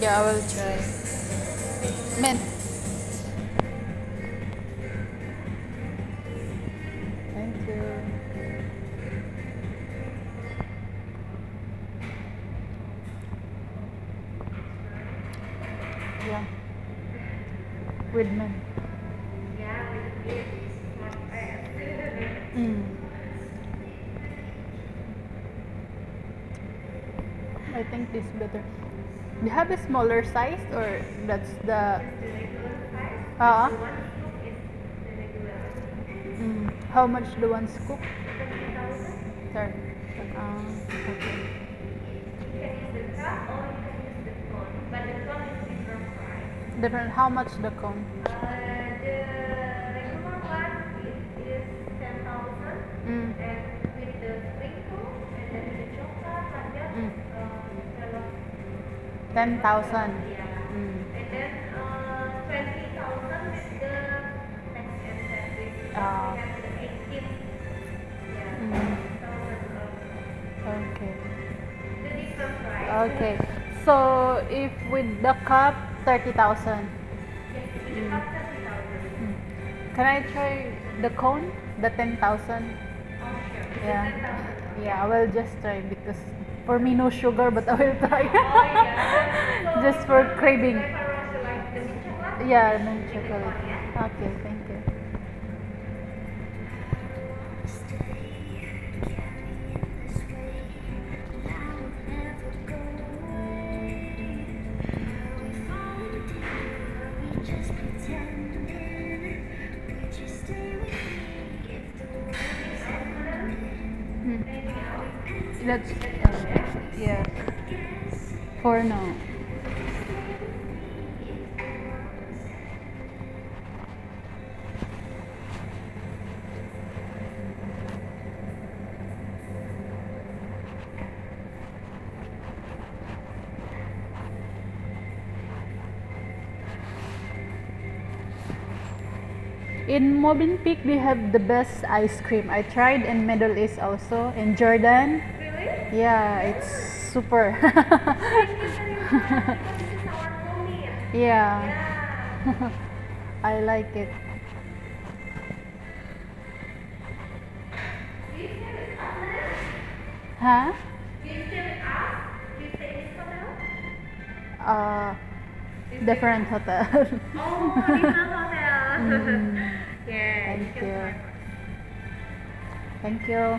Yeah, I will try. Men. Thank you. Yeah. With men. Mm. I think this better. Do you have a smaller size or that's the how much the one scoop? Sorry. Okay. Different. How much the cone? Mm. 10,000. Mm. Uh, mm. Okay. Okay. So if with the cup, 30,000. Can I try the cone? The 10,000? Yeah. Yeah, I will just try because for me no sugar, but I will try. Just for craving. Yeah, no chocolate. Okay, thank you. That's yeah. For now. In Movenpick, they have the best ice cream. I tried in Middle East also, in Jordan. Really? Yeah, it's super. Yeah, I like it. Huh? Uh, different hotel. Oh, different hotel. Yeah. Thank you. Thank you.